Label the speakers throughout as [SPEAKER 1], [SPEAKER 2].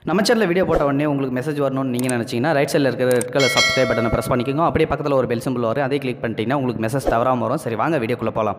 [SPEAKER 1] நம்ம சேனலில் வீடியோ போட்ட உடனே உங்களுக்கு மெசேஜ் வரணும்னு நீங்கள் நினச்சிங்கன்னா ரைட் சைடில் இருக்கிற ரெட் கலர் சப்ஸ்கிரைப் பட்டனை ப்ரெஸ் பண்ணிக்கோங்க. அப்படியே பக்கத்தில் ஒரு பெல் சிம்பிள் வரும், அதே கிளிக் பண்ணிட்டீங்கன்னா உங்களுக்கு மெசேஜ் தவறாமல் வரும். சரி, வாங்க வீடியோக்குள்ளே போகலாம்.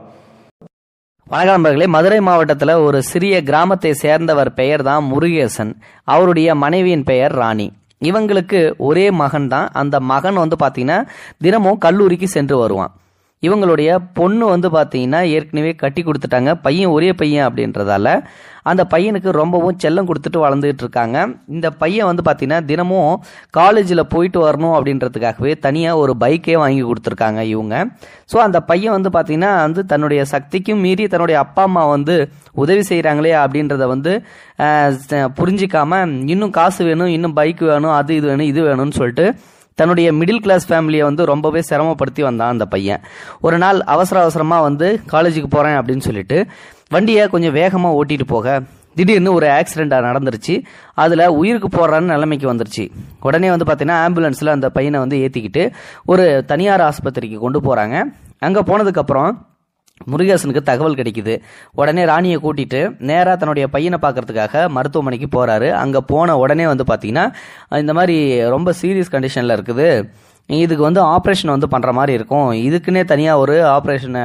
[SPEAKER 1] வணக்கம் நண்பர்களே. மதுரை மாவட்டத்தில் ஒரு சிறிய கிராமத்தை சேர்ந்தவர் பெயர் தான் முருகேசன். அவருடைய மனைவியின் பெயர் ராணி. இவங்களுக்கு ஒரே மகன் தான். அந்த மகன் பார்த்தீங்கன்னா தினமும் கல்லூரிக்கு சென்று வருவான். இவங்களுடைய பொண்ணு பார்த்தீங்கன்னா ஏற்கனவே கட்டி கொடுத்துட்டாங்க. பையன் ஒரே பையன் அப்படின்றதால அந்த பையனுக்கு ரொம்பவும் செல்லம் கொடுத்துட்டு வளர்ந்துட்டு இருக்காங்க. இந்த பையன் பார்த்தீங்கன்னா தினமும் காலேஜில் போயிட்டு வரணும் அப்படின்றதுக்காகவே தனியாக ஒரு பைக்கே வாங்கி கொடுத்துருக்காங்க இவங்க. ஸோ அந்த பையன் பார்த்தீங்கன்னா தன்னுடைய சக்திக்கும் மீறி தன்னுடைய அப்பா அம்மா உதவி செய்கிறாங்களே அப்படின்றத புரிஞ்சிக்காம இன்னும் காசு வேணும், இன்னும் பைக் வேணும், அது இது வேணும், இது வேணும்னு சொல்லிட்டு தன்னுடைய மிடில் கிளாஸ் ஃபேமிலியை ரொம்பவே சிரமப்படுத்தி வந்தான் அந்த பையன். ஒரு நாள் அவசரமாக காலேஜுக்கு போகிறேன் அப்படின்னு சொல்லிட்டு வண்டியை கொஞ்சம் வேகமாக ஓட்டிட்டு போக திடீர்னு ஒரு ஆக்சிடென்ட் நடந்துருச்சு. அதில் உயிருக்கு போடுறான்னு நிலைமைக்கு வந்துருச்சு. உடனே பார்த்தீங்கன்னா ஆம்புலன்ஸில் அந்த பையனை ஏற்றிக்கிட்டு ஒரு தனியார் ஆஸ்பத்திரிக்கு கொண்டு போகிறாங்க. அங்கே போனதுக்கப்புறம் முருகேசனுக்கு தகவல் கிடைக்குது. உடனே ராணியை கூட்டிட்டு நேராக தன்னுடைய பையனை பார்க்கறதுக்காக மருத்துவமனைக்கு போறாரு. அங்கே போன உடனே பார்த்தீங்கன்னா இந்த மாதிரி ரொம்ப சீரியஸ் கண்டிஷனில் இருக்குது, இதுக்கு ஆப்ரேஷன் பண்ணுற மாதிரி இருக்கும், இதுக்குன்னே தனியாக ஒரு ஆப்ரேஷன்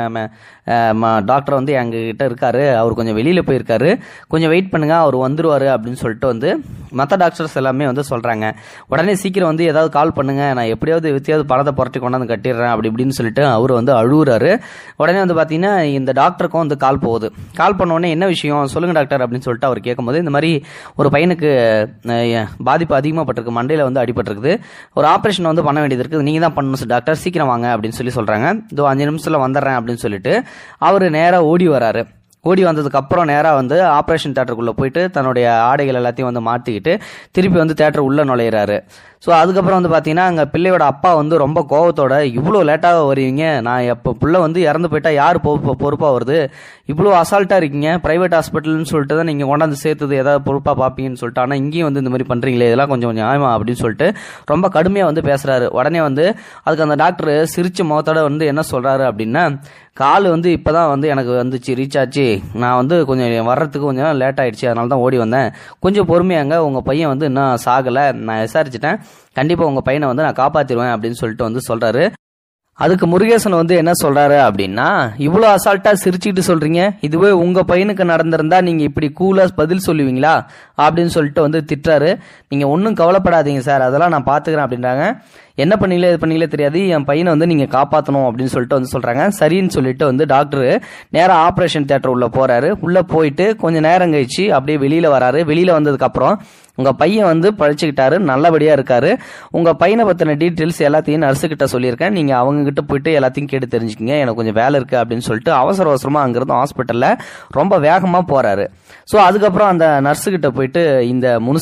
[SPEAKER 1] டாக்டர் எங்ககிட்ட இருக்காரு, அவர் கொஞ்சம் வெளியில் போயிருக்காரு, கொஞ்சம் வெயிட் பண்ணுங்க, அவர் வந்துருவார் அப்படின்னு சொல்லிட்டு மற்ற டாக்டர்ஸ் எல்லாமே சொல்கிறாங்க. உடனே சீக்கிரம் ஏதாவது கால் பண்ணுங்க, நான் எப்படியாவது வித்தியாவது பணத்தை புரட்டி கொண்டாந்து கட்டிடுறேன் அப்படி இப்படின்னு சொல்லிட்டு அவர் அழுகுறாரு. உடனே பார்த்தீங்கன்னா இந்த டாக்டருக்கும் கால் போகுது. கால் பண்ண உடனே என்ன விஷயம் சொல்லுங்க டாக்டர் அப்படின்னு சொல்லிட்டு அவர் கேட்கும்போது இந்த மாதிரி ஒரு பையனுக்கு பாதிப்பு அதிகமாக பட்டிருக்கு, மண்டையில் அடிபட்டிருக்குது, ஒரு ஆப்ரேஷன் பண்ண வேண்டியது இருக்குது, நீங்கள் தான் பண்ணணும் டாக்டர், சீக்கிரம் வாங்க அப்படின்னு சொல்கிறாங்க. இதோ 5 நிமிஷத்தில் வந்துடுறேன் அப்படின்னு சொல்லிட்டு அவர் நேராக ஓடி வராரு. ஓடி வந்ததுக்கு அப்புறம் நேராக ஆப்ரேஷன் தியேட்டருக்குள்ளே போயிட்டு தன்னுடைய ஆடைகள் எல்லாத்தையும் மாற்றிக்கிட்டு திருப்பி தியேட்டர் உள்ளே நுழையிறாரு. ஸோ அதுக்கப்புறம் பார்த்தீங்கன்னா அங்கே பிள்ளையோட அப்பா ரொம்ப கோவத்தோட, இவ்வளோ லேட்டாக வருவீங்க, நான் எப்போ பிள்ளை இறந்து போயிட்டா யார் பொறுப்பாக வருது, இவ்வளோ அசால்ட்டாக இருக்கீங்க, ப்ரைவேட் ஹாஸ்பிட்டல்னு சொல்லிட்டு தான் நீங்கள் கொண்டாந்து சேர்த்தது, ஏதாவது பொறுப்பாக பார்ப்பீங்கன்னு சொல்லிட்டு, ஆனால் இங்கேயும் இந்த மாதிரி பண்ணுறீங்களே, இதெல்லாம் கொஞ்சம் நியாயமா அப்படின்னு சொல்லிட்டு ரொம்ப கடுமையாக பேசுகிறாரு. உடனே அதுக்கு அந்த டாக்டர் சிரிச்ச முகத்தோட என்ன சொல்கிறாரு அப்படின்னா, கால் இப்போ தான் எனக்கு வந்துச்சு, ரீச் ஆச்சு, நான் கொஞ்சம் வர்றதுக்கு கொஞ்சம் லேட் ஆகிடுச்சு, அதனால தான் ஓடி வந்தேன், கொஞ்சம் பொறுமையாங்க, உங்கள் பையன் இன்னும் சாகலை, நான் விசாரிச்சிட்டேன், கண்டிப்பாக உங்கள் பையனை நான் காப்பாற்றிடுவேன் அப்படின்னு சொல்லிட்டு சொல்கிறாரு. அதுக்கு முருகேசன் என்ன சொல்றாரு அப்படின்னா, இவ்வளோ அசால்ட்டா சிரிச்சுக்கிட்டு சொல்றீங்க, இதுவே உங்க பையனுக்கு நடந்திருந்தா நீங்க இப்படி கூலா பதில் சொல்லுவீங்களா அப்படின்னு சொல்லிட்டு திட்டுறாரு. நீங்க ஒன்றும் கவலைப்படாதீங்க சார், அதெல்லாம் நான் பாத்துக்கிறேன் அப்படின்றாங்க. என்ன பண்ணீங்களே இது பண்ணீங்களே தெரியாது, என் பையனை நீங்க காப்பாற்றணும் அப்படின்னு சொல்லிட்டு சொல்றாங்க. சரின்னு சொல்லிட்டு டாக்டர் நேராக ஆப்ரேஷன் தியேட்டர் உள்ள போறாரு. உள்ள போயிட்டு கொஞ்சம் நேரம் கழிச்சு அப்படியே வெளியில வராரு. வெளியில வந்ததுக்கு அப்புறம் உங்க பையன் படிச்சுக்கிட்டாரு, நல்லபடியா இருக்காரு, உங்க பையனை பத்தின டீட்டெயில்ஸ் எல்லாத்தையும் நர்ஸுக்கிட்ட சொல்லியிருக்கேன், நீங்க அவங்க கிட்ட போயிட்டு எல்லாத்தையும் கேட்டு தெரிஞ்சுக்கங்க, எனக்கு கொஞ்சம் வேலை இருக்கு அப்படின்னு சொல்லிட்டு அவசரமா அங்கிருந்து ஹாஸ்பிட்டல்ல ரொம்ப வேகமா போறாரு. ஸோ அதுக்கப்புறம் அந்த நர்ஸுக்கிட்ட போயிட்டு இந்த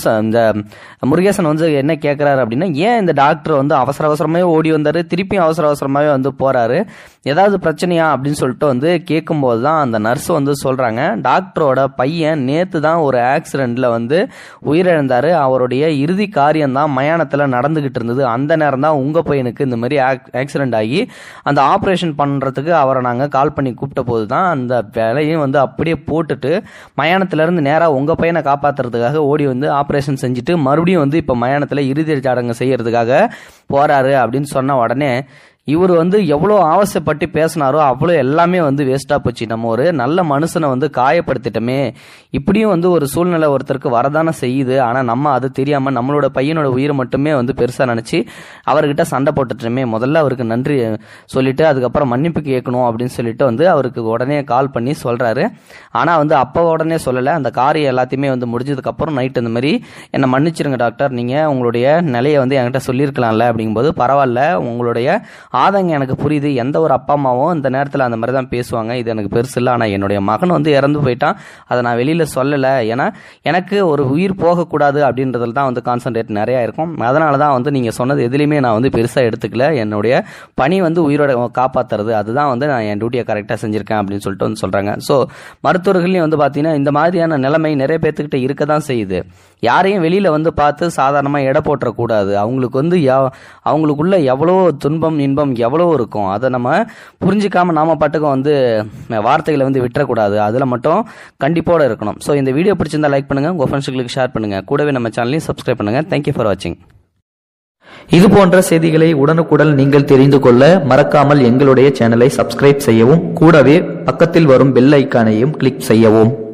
[SPEAKER 1] முருகேசன் என்ன கேட்கிறாரு அப்படின்னா, ஏன் இந்த டாக்டர் அவசரமாவே ஓடி வந்தாரு, திருப்பியும் அவசரமாவே போறாரு, ஏதாவது பிரச்சனையா அப்படின்னு சொல்லிட்டு கேட்கும்போது தான் அந்த நர்ஸ் சொல்றாங்க, டாக்டரோட பையன் நேத்து தான் ஒரு ஆக்சிடென்ட்ல உயிரிழந்தாரு, அவருடைய இறுதி காரியம் தான் மயானத்துல நடந்துகிட்டு இருந்தது, அந்த நேரம் தான் உங்க பையனுக்கு இந்த மாதிரி ஆக்சிடென்ட் ஆகி அந்த ஆப்ரேஷன் பண்றதுக்கு அவரை நாங்க கால் பண்ணி கூப்பிட்ட போது தான் அந்த வேலையும் அப்படியே போட்டுட்டு மயானத்துல இருந்து நேரா உங்க பையனை காப்பாத்துறதுக்காக ஓடி ஆப்ரேஷன் செஞ்சுட்டு மறுபடியும் இப்ப மயானத்துல இறுதி சடங்கு செய்யறதுக்காக போறாரு அப்படின்னு சொன்ன உடனே இவர் எவ்வளோ ஆவசப்பட்டு பேசினாரோ அவ்வளோ எல்லாமே வேஸ்டா போச்சு. நம்ம ஒரு நல்ல மனுஷனை காயப்படுத்திட்டோமே, இப்படியும் ஒரு சூழ்நிலை ஒருத்தருக்கு வரதானே செய்யுது, ஆனா நம்ம அது தெரியாம நம்மளோட பையனோட உயிரை மட்டுமே பெருசா நினைச்சு அவர்கிட்ட சண்டை போட்டுட்டோமே, முதல்ல அவருக்கு நன்றி சொல்லிட்டு அதுக்கப்புறம் மன்னிப்பு கேட்கணும் அப்படின்னு சொல்லிட்டு அவருக்கு உடனே கால் பண்ணி சொல்றாரு. ஆனா அப்ப உடனே சொல்லல, அந்த காரியம் எல்லாத்தையுமே முடிஞ்சதுக்கு அப்புறம் நைட் இந்த மாதிரி என்னை மன்னிச்சிருங்க டாக்டர், நீங்க உங்களுடைய நிலையை என்கிட்ட சொல்லியிருக்கலாம்ல அப்படிங்கும்போது, பரவாயில்ல, உங்களுடைய ஆதங்க எனக்கு புரியுது, எந்த ஒரு அப்பா அம்மாவும் இந்த நேரத்தில் அந்த மாதிரி தான் பேசுவாங்க, இது எனக்கு பெருசு இல்லை, ஆனால் என்னுடைய மகன் இறந்து போயிட்டான், அதை நான் வெளியில் சொல்லலை, ஏன்னா எனக்கு ஒரு உயிர் போகக்கூடாது அப்படின்றதுல தான் கான்சன்ட்ரேட் நிறையா இருக்கும், அதனால தான் நீங்கள் சொன்னது எதுலையுமே நான் பெருசாக எடுத்துக்கல, என்னுடைய பணி உயிரோட காப்பாற்றுறது, அதுதான் நான் என் டியூட்டியை கரெக்டாக செஞ்சுருக்கேன் அப்படின்னு சொல்லிட்டு சொல்கிறாங்க. ஸோ மருத்துவர்களையும் பார்த்தீங்கன்னா இந்த மாதிரியான நிலைமை நிறைய பேர்த்துக்கிட்ட இருக்க தான் செய்யுது. யாரையும் வெளியில் வந்து பார்த்து சாதாரணமாக எடை போட்டுறக்கூடாது. அவங்களுக்கு வந்து அவங்களுக்குள்ள எவ்வளோ துன்பம் இன்பம் எவ்வளோ இருக்கும், அதை நம்ம புரிஞ்சிக்காமல் நாம் பாட்டுக்கும் வந்து வார்த்தைகளை வந்து விட்டுறக்கூடாது. அதில் மட்டும் கண்டிப்போடு இருக்கணும். ஸோ இந்த வீடியோ பிடிச்சிருந்தா லைக் பண்ணுங்கள், உங்கள் ஃப்ரெண்ட்ஸுங்களுக்கு ஷேர் பண்ணுங்கள், கூடவே நம்ம சேனலையும் சப்ஸ்கிரைப் பண்ணுங்கள். தேங்க்யூ ஃபார் வாட்சிங்.
[SPEAKER 2] இது போன்ற செய்திகளை உடனுக்குடன் நீங்கள் தெரிந்து கொள்ள மறக்காமல் எங்களுடைய சேனலை சப்ஸ்கிரைப் செய்யவும், கூடவே பக்கத்தில் வரும் பெல் ஐக்கானையும் கிளிக் செய்யவும்.